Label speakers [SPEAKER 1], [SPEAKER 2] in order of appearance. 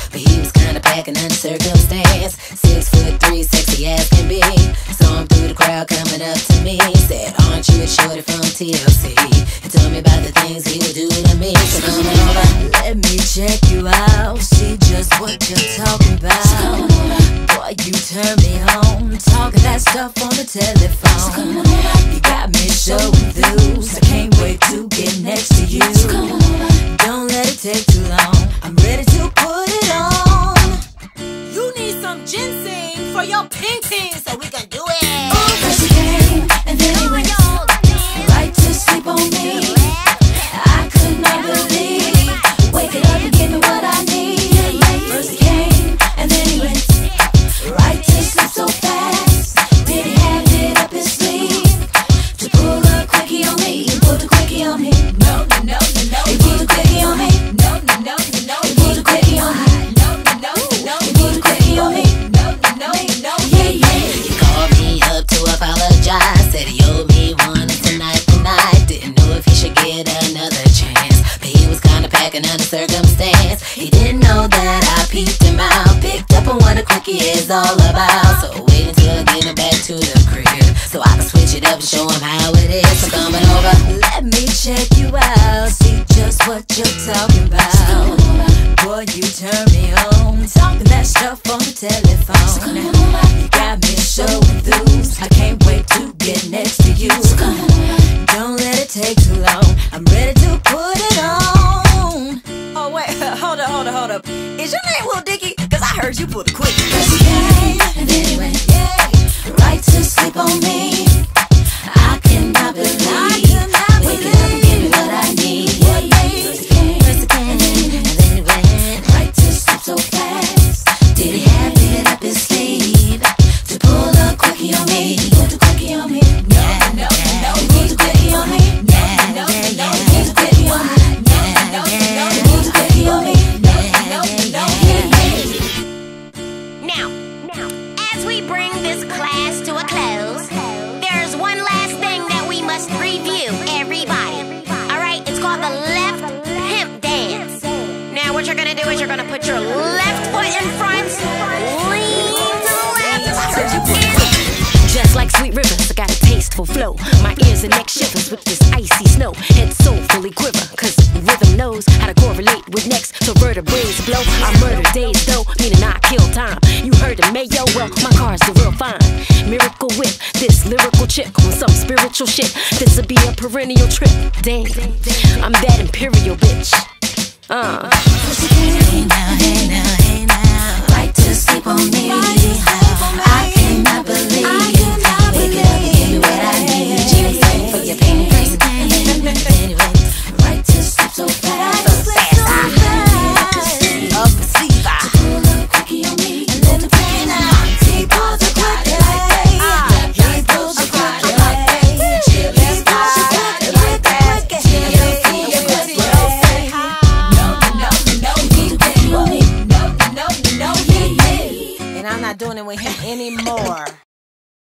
[SPEAKER 1] but he was kinda packing under circumstance. 6'3", sexy as can be. Saw him through the crowd coming up to me. Said, aren't you a shorty from TLC? He told me about the things he would do to me. So come over,
[SPEAKER 2] let me check you out, see just what you're talking about. Boy, you turn me on, talking that stuff on the telephone. You got me so enthused, I can't wait to get next to you. Don't let it take too long, I'm ready to put it on.
[SPEAKER 3] You need some ginseng for your ping-ping, so we can do it.
[SPEAKER 2] First he came, and then he went right to sleep on me. I could not believe, wake it up and give me what I need. First he came, and then he went right to sleep so fast. Did he have it up his sleeve to pull a quickie on me? He pulled a quickie on me. No, no, no, no, no. He pulled a quickie on me. No, no, no, no, no. He pulled a quickie on me. No, no, no, no. He pulled a quickie on me. No, no, no, no. Yeah, yeah.
[SPEAKER 1] he called me up to apologize. Said he owed me one tonight. Didn't know if he should get another chance, but he was kinda packing under circumstance. He didn't know that I peeped him out, picked up on what a quickie is all about. So wait until I get him back to the crib, so I can switch it up and show him how it is. So coming over,
[SPEAKER 2] let me check you out, see just what you're talking about. Boy, you turn me on, talking that stuff on the telephone. You got me so enthused, I can't wait to get next to you. Don't let it take too long, I'm ready to put it on.
[SPEAKER 3] Oh wait, hold up. Is your name Lil Dicky? Cause I heard you pulled a quickie.
[SPEAKER 2] First he came, and then he went right to sleep on me. I cannot believe, wake it up and give me what I need. First he came, and then he went right to sleep so fast. Did he have it up his sleeve to pull a quickie on me? He pulled a quickie on me. No, no, no. He pulled a quickie on me. No, no, no. He pulled a quickie on me. No, no, no. He pulled a quickie on me. No, no, no.
[SPEAKER 4] Now, as we bring this class to a close, there's one last thing that we must review, everybody. Alright, it's called the left hip dance. Now what you're gonna do is you're gonna put your left foot in front, lean to the left, just like sweet rivers, I got a tasteful flow. My ears and neck shivers with this icy snow. Head soulfully quiver, cause rhythm knows how to correlate with next to vertebrae blow. I murder days though, meaning I kill time. You heard of Mayo? Well, my car's the real fine. Miracle whip, this lyrical chip on some spiritual shit. This'll be a perennial trip. Dang, I'm that imperial bitch.
[SPEAKER 2] Hey now, hey now, hey now, right to sleep on me. I cannot believe, wake it up and give me what I need. Ginseng for your pain. First came, and then it went right to sleep so fast.
[SPEAKER 3] Up the sleeve,
[SPEAKER 2] To pull a quickie on me, and then the quickie now. He pulls a quickie, he pulls a quickie, he pulls a quickie like that.
[SPEAKER 3] and I'm not doing it with him anymore.